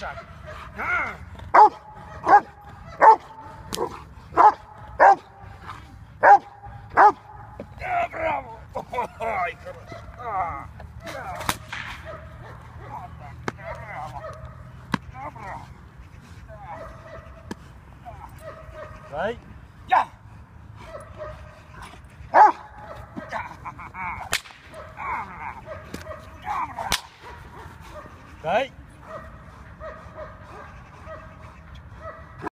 шаг. Браво! Ой, хорошо. Вот так, браво. Браво. Дай. Я! Дай.